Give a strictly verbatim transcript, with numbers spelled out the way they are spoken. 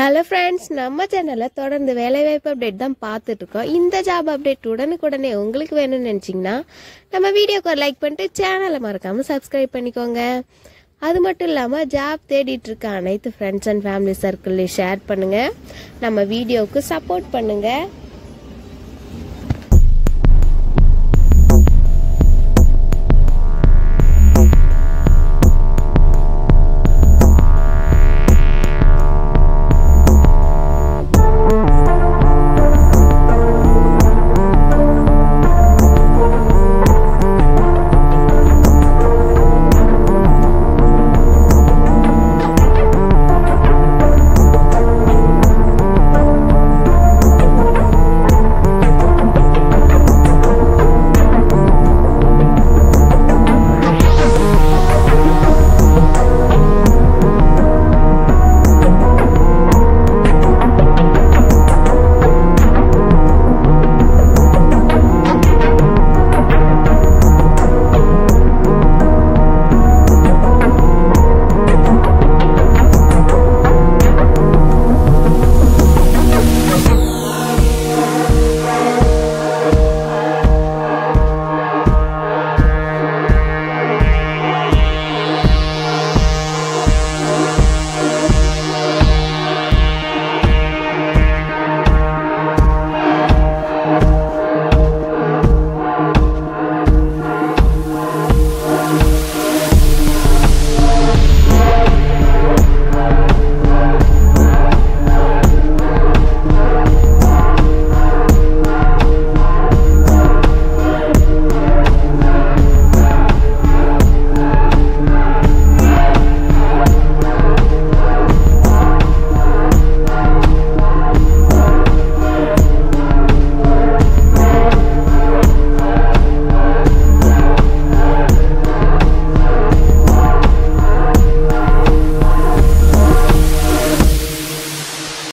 Hello friends, நம்ம சேனல்ல தொடர்ந்து வேலைவாய்ப்பு அப்டேட் தான் பார்த்துட்டு இருக்கோம். இந்த ஜாப் அப்டேட் உடனுக்குடனே உங்களுக்கு வேணும்னு நினைச்சீங்கன்னா நம்ம வீடியோக்கு லைக் பண்ணிட்டு சேனலை மறக்காம சப்ஸ்கிரைப் பண்ணிக்கோங்க. அது மட்டும் இல்லாமல் ஜாப் தேடிட்டு இருக்க அனைத்து ஃப்ரெண்ட்ஸ் அண்ட் ஃபேமிலி சர்க்கிள்லையும் ஷேர் பண்ணுங்க. நம்ம வீடியோவுக்கு சப்போர்ட் பண்ணுங்க.